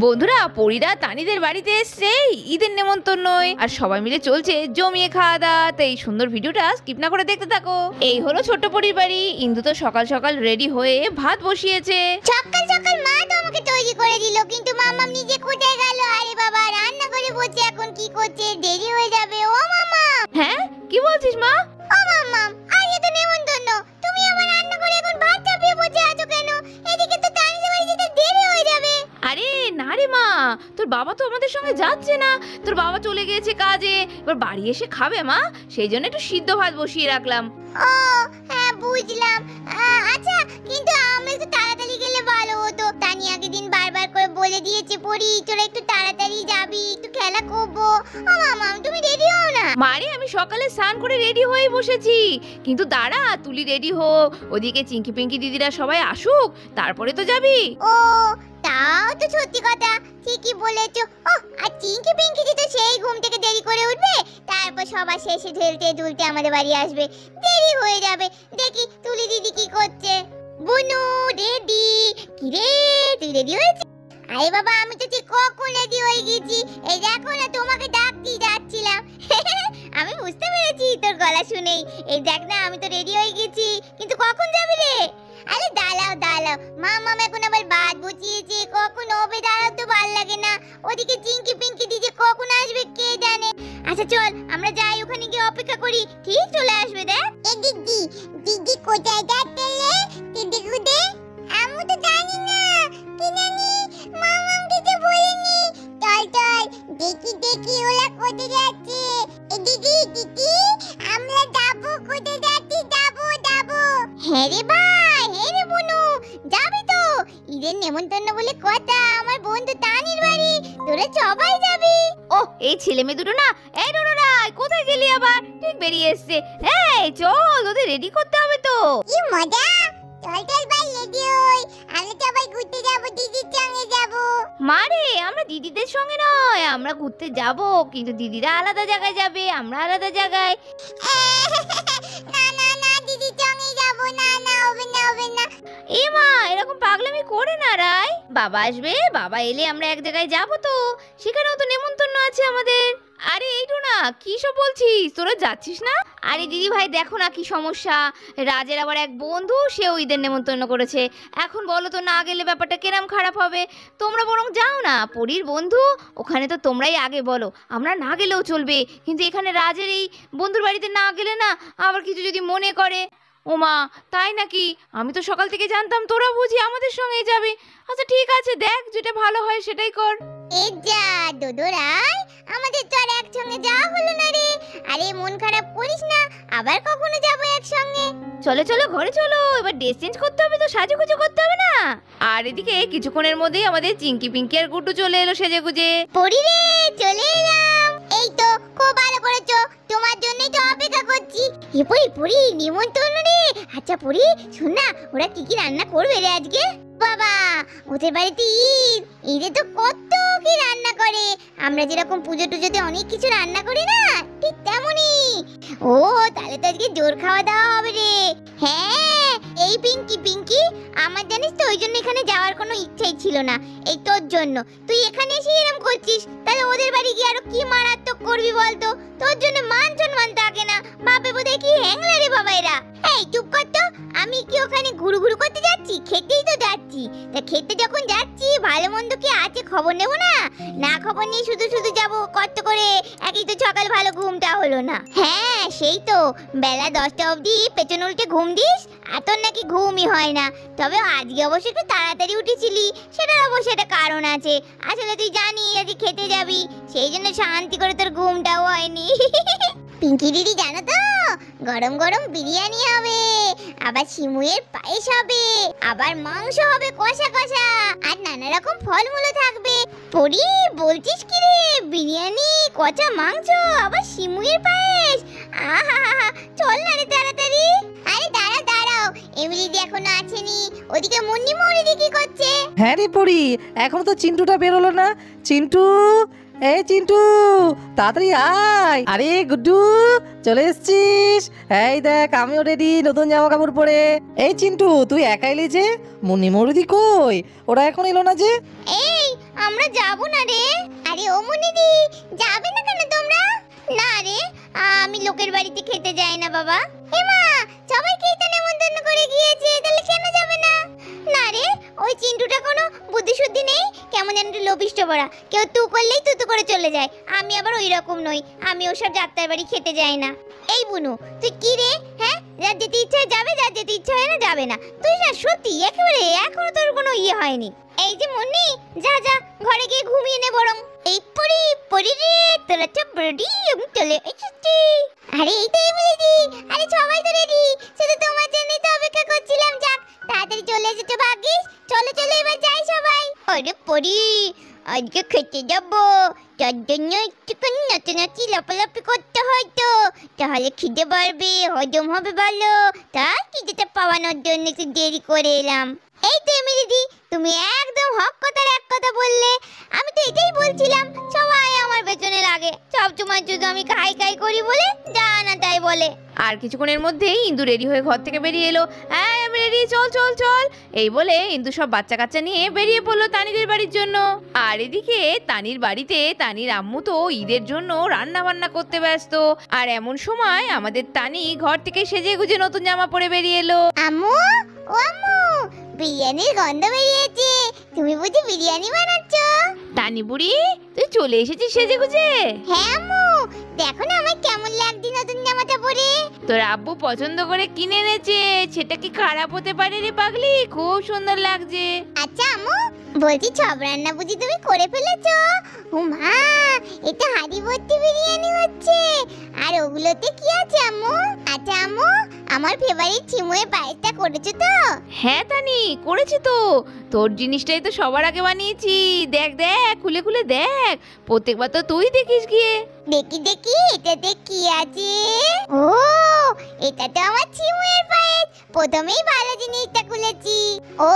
বন্ধুরা, পরীরা তানিদের বাড়িতে এসেছে ঈদের নেমন্তন্নয়, আর সবাই মিলে চলছে জমিয়ে খাওয়া দাওয়া। এই সুন্দর ভিডিওটা স্কিপ না করে দেখতে থাকো। এই হলো ছোট্ট পরীর বাড়ি। ইন্দু তো সকাল সকাল রেডি হয়ে ভাত বসিয়েছে। সকাল সকাল মা তো আমাকে তৈরি করে দিল, কিন্তু মাম্মাম নিজে কোথায় গেল? আরে বাবা, রান্না করে বসে এখন কি করছে? দেরি হয়ে যাবে। ও মামা। হ্যাঁ, কি বলছিস মা? ও মাম্মাম, আজকে তো নেমন্তন্ন, তুমি আবার রান্না করে এখন ভাত চাপিয়ে বসে আছো কেন? এদিকে তো তানিদের বাড়ি যেতে দেরি হয়ে যাবে। আরে না রে মা, তোর বাবা তো আমাদের সঙ্গে যাচ্ছে না। তোর বাবা চলে গিয়েছে কাজে, এবার বাড়ি এসে খাবে মা, সেই জন্য একটু সিদ্ধ ভাত বসিয়ে রাখলাম। ও হ্যাঁ, বুঝলাম। আচ্ছা, কিন্তু আমি একটু তাড়াতাড়ি গেলে ভালো হতো। তানিয়াকে দিন বারবার করে বলে দিয়েছে, পড়ি তোরা একটু তাড়াতাড়ি যাবি, একটু খেলা করবো। ও মামা, তুমি রেডি হও না? মারে, আমি সকালে স্নান করে রেডি হয়ে বসেছি, কিন্তু দাঁড়া, তুলি রেডি হো, ওদিকে চিঙ্কি পিঙ্কি দিদিরা সবাই আসুক, তারপরে তো যাবি। ও তাও তো সত্যি কথা, ঠিকই বলেছো। ও আর চিঙ্কি পিঙ্কি তো সেই ঘুম থেকে দেরি করে উঠবে, তারপর সবার শেষে ঢেলতে দুলতে আমাদের বাড়ি আসবে, দেরি হয়ে যাবে। দেখি তুলি দিদি কি করছে। বুনু রেডি? কি রে, তুই রেডি হয়েছিস? আরে বাবা, আমি তো ঠিক কখন রেডি হয়ে গেছি। এই দেখো না, তোমাকে ডাকতে যাচ্ছিলাম। আমি বুঝতে পেরেছি তোর গলা শুনেই। এই দেখ না, আমি তো রেডি হয়ে গেছি, কিন্তু কখন যাবি রে? আরে দাঁড়াও দাঁড়াও, মামা এখন আবার ভাত বসিয়েছে, কখন হবে? দাঁড়াও তো, ভাল লাগে না। ওদিকে চিঙ্কি পিঙ্কি দিদি কখন আসবে কে জানে। আচ্ছা চল, আমরা যাই, ওখানে গিয়ে অপেক্ষা করি, ঠিক চলে আসবে। দেখ এ দিদি, দিদি কোথায় যাচ্ছে রে? দিদি কোথায়? আমি তো জানি না। কি জানি, মামা কিছু বলেনি। চল চল, দেখি দেখি ওরা কোথায় যাচ্ছে। এ দিদি দিদি, আমরা যাবো, কোথায় যাচ্ছি? যাবো যাবো। হ্যাঁ রে ভাই, হ্যাঁ রে বুনু, যাবি তো? ঈদের নেমন্তন্ন বলে কথা, আমার বন্ধু তানির বাড়ি, তোরা সবাই যাবি। ও, এই ছেলে মেয়ে দুটো না, এই রাই, কোথায় গেলি আবার? ঠিক বেরিয়ে এসছে। এই চল, ওদের রেডি করতে হবে তো। কি মজা! চল চল ভাই, রেডি হই, আমরা সবাই ঘুরতে যাবো, দিদির সঙ্গে যাবো। মারে, আমরা দিদিদের সঙ্গে নয়, আমরা ঘুরতে যাব, কিন্তু দিদিরা আলাদা জায়গায় যাবে, আমরা আলাদা জায়গায়। না না না, দিদির সঙ্গে যাবো। না না, হবে না হবে না। এ মা, এরকম পাগলামি করে না রাই। বাবা আসবে, বাবা এলে আমরা এক জায়গায় যাব তো, সেখানেও তো নেমন্তন্ন আছে আমাদের। আরে এইটু না, কি সব বলছিস? তোরা যাচ্ছিস না? আরে দিদি ভাই, দেখো না কি সমস্যা। রাজের আবার এক বন্ধু, সেও ঈদের নেমন্তন্ন করেছে। এখন বলো তো, না গেলে ব্যাপারটা কেরাম খারাপ হবে। তোমরা বরং যাও না, পরীর বন্ধু, ওখানে তো তোমরাই আগে বলো, আমরা না গেলেও চলবে, কিন্তু এখানে রাজের এই বন্ধুর বাড়িতে না গেলে না আবার কিছু যদি মনে করে। ওমা, তাই নাকি? আমি তো সকাল থেকে জানতাম তোরা বুঝি আমাদের সঙ্গেই যাবে। আচ্ছা ঠিক আছে, দেখ যেটা ভালো হয় সেটাই কর। এ যা দোদরাই, আমাদের তো আর একসঙ্গে যাওয়া হলো না রে। আরে মন খারাপ করিস না, আবার কখনো যাবো একসঙ্গে। চলো চলো, ঘরে চলো, এবার ড্রেস চেঞ্জ করতে হবে তো, সাজুগুজু করতে হবে না? আর এদিকে কিছুক্ষণের মধ্যেই আমাদের চিঙ্কি পিঙ্কি আর গুড্ডু চলে এলো সেজে গুজে। পরি রে, চলে এলাম। এই তো, খুব ভালো করেছো, তোমার জন্যই তো অপেক্ষা করছি। এ পরি পরি, নিমন্ত্রণ রে। আচ্ছা পরি, শোন না, ওরা কি কি রান্না করবে রে আজকে? বাবা, ওদের বাড়িতে ঈদ, ঈদে তো কত কি রান্না করে। আমরা যেরকম পুজো টুজোতে অনেক কিছু রান্না করি না, ঠিক তেমনই। ও তাহলে তো আজকে জোর খাওয়া দাওয়া হবে রে। হ্যাঁ, এই পিঙ্কি পিঙ্কি, আমার জানিস তো ওই জন্য এখানে যাওয়ার কোনো ইচ্ছাই ছিল না, এই তোর জন্য। তুই এখানে এসে এরম করছিস, তাহলে ওদের বাড়ি গিয়ে আরো কি মারাত্মক করবি বলতো? তোর জন্য মান সম্মান থাকে না, বাপে বোধহয় কি হ্যাংলা রে বাবা এরা। এই চুপ কর তো, আমি কি ওখানে ঘুরু ঘুরু করতে যাচ্ছি? খেতেই তো যাচ্ছি। তা খেতে যখন যাচ্ছি, ভালো মন্দ কি আছে খবর নেব না? না খবর নিয়ে শুধু শুধু যাবো কষ্ট করে, একই তো সকাল ভালো ঘুমটা হলো না। হ্যাঁ সেই তো, বেলা 10টা অবধি পেছন উল্টে ঘুম দিস, আর তোর নাকি ঘুমই হয় না। তবে আজকে অবশ্য একটু তাড়াতাড়ি উঠেছিলি, সেটার অবশ্য একটা কারণ আছে। আসলে তুই জানি আজকে খেতে যাবি, সেই জন্য শান্তি করে তোর ঘুমটাও হয়নি। পিঙ্কি দিদি, জানো তো, গরম গরম বিরিয়ানি হবে, আবার শিমুয়ের পায়েস হবে, আবার মাংস হবে কষা কষা, আর নানা রকম ফলমূলও থাকবে। পরি, বলছিস কি রে? বিরিয়ানি, কচা মাংস, আবার শিমুয়ের পায়েস, আহা! চল না রে তাড়াতাড়ি। আরে দাঁড়াও দাঁড়াও, এমনি দিদি এখনো আসেনি। ওদিকে মুন্নি মৌরিদি কি করছে? হ্যাঁ রে পড়ি, এখনো তো চিন্টুটা বেরোলো না। চিন্টু, এই চিন্টু, তাড়াতাড়ি আয়। আরে গুড্ডু, চলে এসছিস? এই দেখ, আমিও রেডি, নতুন জামা কাপড় পরে। এই চিন্টু, তুই একা এলি যে? মুন্নি মৌরিদি কই? ওরা এখন এলো না যে? এই আমরা যাব না রে। আরে ও মুনিদি, যাবে না কেন তোমরা? না রে, আমি লোকের বাড়িতে খেতে যাই না বাবা। হেমা, সবাইকেই তো নেমন্তন্ন করে গিয়েছে, তাহলে কেন যাবে না? না রে, ওই চিন্টুটা কোনো বুদ্ধি শুদ্ধি নেই, কেমন যেন একটু লোভিষ্ট পড়া, কেউ তু করলেই তু করে চলে যায়। আমি আবার ওই রকম নই, আমি ওসব যাত্রার বাড়ি খেতে যাই না। এই বুনু, তুই কি রে? হ্যাঁ, যার যেতে ইচ্ছা হয় যাবে, যার যেতে ইচ্ছা হয় না যাবে না। তুই না সত্যি একেবারে এখনো তোর কোনো ইয়ে হয়নি। এই যে মুন্নি, যা যা ঘরে গিয়ে ঘুমিয়ে নে বরং। এই পরি পরি রে, তোরা তো বড়ি আমি চলে এসেছি। আরে এই তো এমএলএডি, আরে সবাই তো রেডি, শুধু তোমার জন্যই তো অপেক্ষা করছিলাম। যাক, তাড়াতাড়ি চলে এসেছো ভাগ্যিস। চলো চলো এবার যাই সবাই। আরে পরি, আজকে খেতে যাবো, তার জন্য একটুখানি নাচানাচি লাফালাফি করতে হয় তো, তাহলে খিদে বাড়বে, হজম হবে ভালো। তাই খিদেটা পাওয়ানোর জন্য একটু দেরি করে এলাম। এই তো এমএলএডি, তুমি একদম হক কথার এক কথা বললে। আমি তো এটাই বলছিলাম, সবাই আমার পেছনে লাগে, সবসময় শুধু আমি খাই খাই করি বলে যা না তাই বলে। আর কিছুক্ষণের মধ্যেই ইন্দু রেডি হয়ে ঘর থেকে বেরিয়ে এলো। হ্যাঁ আমি রেডি, চল চল চল। এই বলে ইন্দু সব বাচ্চা কাচ্চা নিয়ে বেরিয়ে পড়লো তানিদের বাড়ির জন্য। আর এদিকে তানির বাড়িতে তানির আম্মু তো ঈদের জন্য রান্না বান্না করতে ব্যস্ত। আর এমন সময় আমাদের তানি ঘর থেকে সেজে গুজে নতুন জামা পরে বেরিয়ে এলো। আম্মু, ও আম্মু, বিরিয়ানির গন্ধ বেরিয়েছে। তুমি বুঝি বিরিয়ানি বানাচ্ছ? তানি বুড়ি, তুই চলে এসেছিস সেজে গুজে? হ্যাঁ আম্মু, দেখো না আমার কেমন লাগছে নতুন জামাটা পরে। তোর আব্বু পছন্দ করে কিনে এনেছে, সেটা কি খারাপ হতে পারে রে পাগলি? খুব সুন্দর লাগছে। আচ্ছা আম্মু, বলছি সব রান্না বুঝি তুমি করে ফেলেছো? ও মা, এটা হাঁড়ি ভর্তি বিরিয়ানি হচ্ছে। আর ওগুলোতে কি আছে আম্মু? আচ্ছা আম্মু, আমার ফেভারিট চিমুয়ের পায়েসটা করেছো তো? হ্যাঁ তানি, করেছি তো। তোর জিনিসটাই তো সবার আগে বানিয়েছি। দেখ দেখ, খুলে খুলে দেখ। প্রত্যেকবার তো তুই দেখিস গিয়ে। দেখি দেখি, এটাতে কি আছে? ও, এটা তো আমার চিমুয়ের পায়েস। প্রথমেই ভালো জিনিসটা খুলেছি। ও,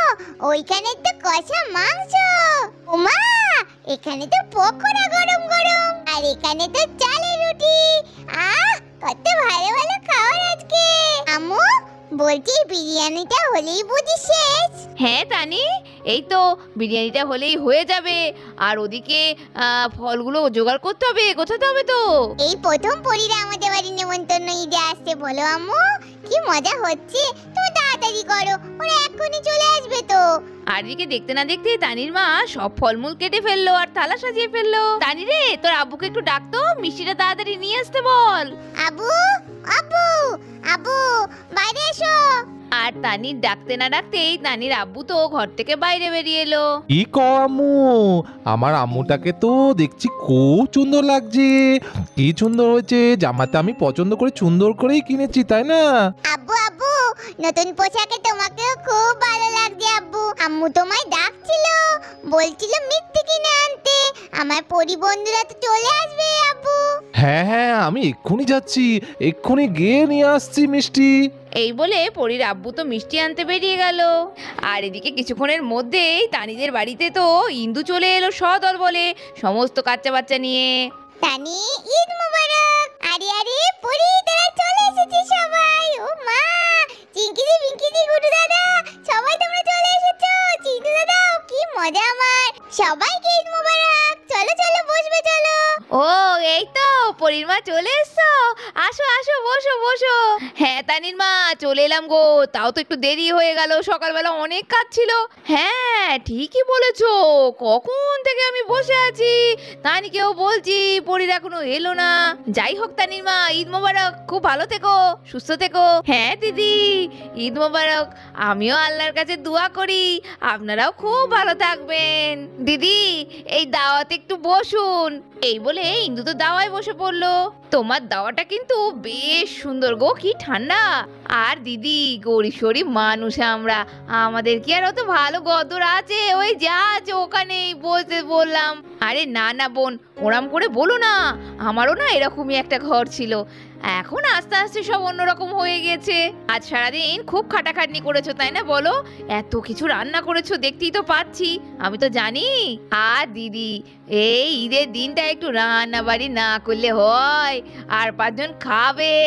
ওইখানে তো কষা মাংস। ওমা, এখানে তো পকোড়া গরম গরম, আর এখানে তো চালের রুটি। আহ, কত ভালো ভালো খাবার আজকে। আম্মু, বলছি বিরিয়ানিটা হলেই বুঝি শেষ? হ্যাঁ তানি, এই তো বিরিয়ানিটা হলেই হয়ে যাবে। আর ওদিকে ফলগুলো জোগাড় করতে হবে, গোছাতে হবে তো। এই প্রথম পরিরা আমাদের বাড়ি নেমন্তন্ন ঈদে আসছে, বলো আম্মু কি মজা হচ্ছে। তুমি তাড়াতাড়ি করো, ওরা এক্ষুনি চলে আসবে তো। আর এদিকে দেখতে না দেখতে তানির মা সব ফলমূল কেটে ফেললো আর থালা সাজিয়ে ফেললো। তানি রে, তোর আব্বুকে একটু ডাকতো, মিষ্টিটা তাড়াতাড়ি নিয়ে আসতে বল। আবু, আবু, আবু, বাইরে এসো। আর তানির ডাকতে না ডাকতেই তানির আব্বু তো ঘর থেকে বাইরে বেরিয়ে এলো। কি কও আম্মু, আমার আম্মুটাকে তো দেখছি খুব সুন্দর লাগছে। কি সুন্দর হয়েছে, জামাটা আমি পছন্দ করে সুন্দর করেই কিনেছি, তাই না? আব্বু, আব্বু, নতুন পোশাকে তোমাকেও খুব ভালো লাগছে আব্বু। আম্মু তোমায় ডাকছিল, বলছিল মিষ্টি কিনে আনতে। আমার পরিবন্ধুরা তো চলে আসবে আব্বু। হ্যাঁ হ্যাঁ, আমি এক্ষুনি যাচ্ছি, এক্ষুনি গিয়ে নিয়ে আসছি মিষ্টি। এই বলে পরীর আব্বু তো মিষ্টি আনতে বেরিয়ে গেল। আর এদিকে কিছুক্ষণের মধ্যেই তানিদের বাড়িতে তো ইন্দু চলে এলো সদল বলে, সমস্ত বাচ্চা বাচ্চা নিয়ে। তানি, ঈদ মোবারক। আরে আরে পরি, তোরা চলে এসেছিস সবাই। ও মা, চিঙ্কিদি পিঙ্কিদি গুডু দাদা, সবাই তোমরা চলে এসেছো। চিঙ্কু দাদা, কি মজা আমার। সবাইকে ঈদ মোবারক। চলো চলো, বসবে চলো। ও, এই তো পরীর মা চলে এসছো। আসো আসো, বসো বসো। হ্যাঁ তানির মা, চলে এলাম গো। তাও তো একটু দেরি হয়ে গেল, সকালবেলা অনেক কাজ ছিল। হ্যাঁ ঠিকই বলেছো, কখন থেকে আমি বসে আছি, তানিকেও বলছি, পরীর এখনো এলো না। যাই হোক তানির মা, ঈদ মোবারক, খুব ভালো থেকো, সুস্থ থেকো। হ্যাঁ দিদি, ঈদ মোবারক। আমিও আল্লাহর কাছে দোয়া করি আপনারাও খুব ভালো থাকবেন। দিদি, এই দাওয়াতে একটু বসুন। এই বলে ইন্দু তো দাওয়ায় বসে পড়লো। তোমার দাওয়াটা কিন্তু বেশ সুন্দর গো, কি ঠান্ডা। আর দিদি, গরিব শরীফ মানুষ আমরা, আমাদের কি আর অত ভালো গদর আছে? ওই যা আছে ওখানেই বসে বললাম। আরে না না বোন, ওরম করে বলো না, আমারও না এরকমই একটা ঘর ছিল, এখন আস্তে আস্তে সব অন্যরকম হয়ে গেছে। আজ সারাদিন খুব খাটাখাটনি করেছো তাই না বলো? এত কিছু রান্না করেছো দেখতেই তো পাচ্ছি, আমি তো জানি। আর দিদি, এই ঈদের দিনটা একটু রান্না বাড়ি না করলে হয়? আর 5 জন খাবে,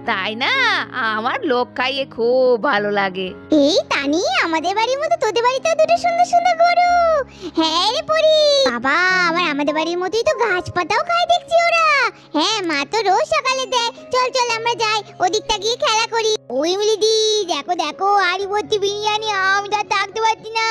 তাই না? আমার লোক খাইয়ে খুব ভালো লাগে। এই তানি, আমাদের বাড়ির মতো তোদের বাড়িতেও দুটো সুন্দর সুন্দর গরু। হ্যাঁ রে পরি, বাবা আবার আমাদের বাড়ির মতোই তো গাছপাতাও খায় দেখছি ওরা। হ্যাঁ, মা তো রোজ সকালে দেয়। চল চল আমরা যাই, ওদিকটা গিয়ে খেলা করি। ওই মিলিদি, দেখো দেখো আড়ি ভর্তি বিরিয়ানি, আমি তো আর থাকতে পারছি না।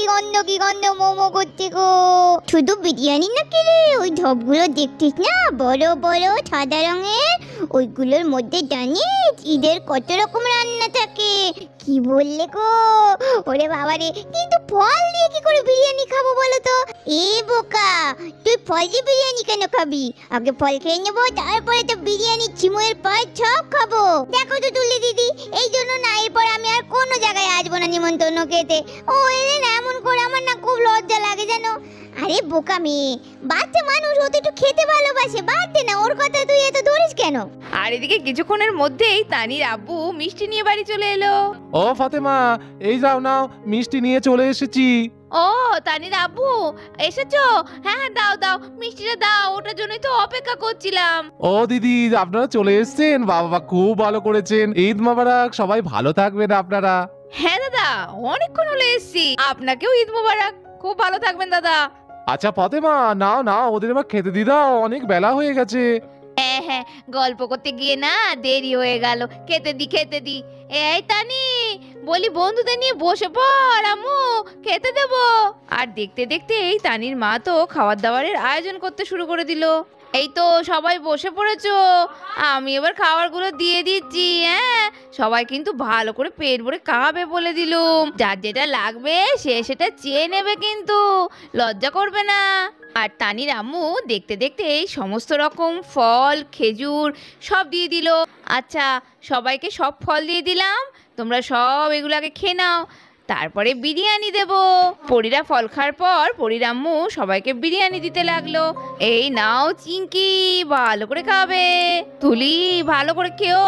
কি গন্ধ মোমো করছে গো। শুধু বিরিয়ানি না কি রে, ওই ঢপগুলো দেখছিস না, বড় বড় সাদা রঙের, ওইগুলোর মধ্যে জানিস ঈদের কত রকম রান্না থাকে। কি বললে গো, ওরে বাবা রে, কিন্তু ফল দিয়ে কি করে বিরিয়ানি খাবো বলো তো? এ বোকা, তুই ফল দিয়ে বিরিয়ানি কেন খাবি? আগে ফল খেয়ে নেবো, তারপরে তো বিরিয়ানি, চিমুয়ের পায়ের সব খাবো। দেখো তো তুলি দিদি, এই জন্য না এরপর আমি আর কোনো জায়গায় আসবো না নিমন্ত্রণ খেতে। ও এলে না এমন করে আমার না খুব লজ্জা লাগে জানো। আরে বোকা মেয়ে, বাচ্চা মানুষ, ও তো একটু খেতে ভালোবাসে, বাদ দে না, ওর কথা তুই এত ধরিস কেন? আর এদিকে কিছুক্ষণের মধ্যেই তানির আব্বু মিষ্টি নিয়ে বাড়ি চলে এলো। ও ফাতেমা, এই যাও নাও, মিষ্টি নিয়ে চলে এসেছি। ও তানির আব্বু এসেছো? হ্যাঁ হ্যাঁ, দাও দাও মিষ্টিটা দাও, ওটার জন্যই তো অপেক্ষা করছিলাম। ও দিদি, আপনারা চলে এসেছেন, বাবা খুব ভালো করেছেন। ঈদ মোবারক, সবাই ভালো থাকবেন আপনারা। হ্যাঁ দাদা, অনেকক্ষণ হলে এসেছি। আপনাকেও ঈদ মোবারক, খুব ভালো থাকবেন দাদা। আচ্ছা ফাতেমা, নাও নাও, ওদের এবার খেতে দি দাও, অনেক বেলা হয়ে গেছে। হ্যাঁ হ্যাঁ, গল্প করতে গিয়ে না দেরি হয়ে গেল, খেতে দি। এই তানি, বলি বন্ধুদের নিয়ে বসে পড়, আম্মু খেতে দেবো। আর দেখতে দেখতে এই তানির মা তো খাবার দাবারের আয়োজন করতে শুরু করে দিল। এই তো সবাই বসে পড়েছো, আমি এবার খাবারগুলো দিয়ে দিচ্ছি। হ্যাঁ, সবাই কিন্তু ভালো করে পেট ভরে খাবে বলে দিলুম। যার যেটা লাগবে সে সেটা চেয়ে নেবে, কিন্তু লজ্জা করবে না। আর তানির আম্মু দেখতে দেখতে এই সমস্ত রকম ফল, খেজুর সব দিয়ে দিল। আচ্ছা, সবাইকে সব ফল দিয়ে দিলাম, তোমরা সব এগুলো আগে খেয়ে নাও, তারপরে বিরিয়ানি দেব। পরীরা ফল খাওয়ার পর পরীর আম্মু সবাইকে বিরিয়ানি দিতে লাগলো। এই নাও চিঙ্কি, ভালো করে খাবে। তুলি, ভালো করে খেও।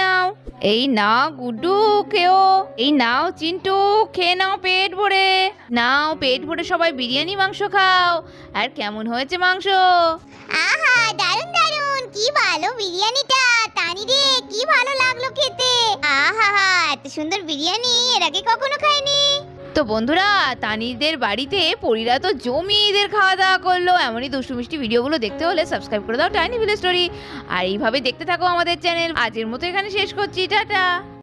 এই নাও গুড্ডু, খেও। এই নাও চিন্টু, খেয়ে নাও পেট ভরে। নাও পেট ভরে সবাই বিরিয়ানি মাংস খাও। আর কেমন হয়েছে মাংস? আহা, দারুন দারুন, কি ভালো বিরিয়ানিটা। তানি রে, কি ভালো লাগলো খেতে। আহা, এত সুন্দর বিরিয়ানি এর আগে কখনো খাইনি। তো বন্ধুরা, তানিদের বাড়িতে পরীরা তো জমিয়ে ঈদের খাওয়া দাওয়া করলো। এমনই দুষ্টু মিষ্টি ভিডিওগুলো দেখতে হলে সাবস্ক্রাইব করে দাও টাইনি ভিলেজ স্টোরি। আর এইভাবে দেখতে থাকো আমাদের চ্যানেল। আজকের মতো এখানে শেষ করছি, টাটা।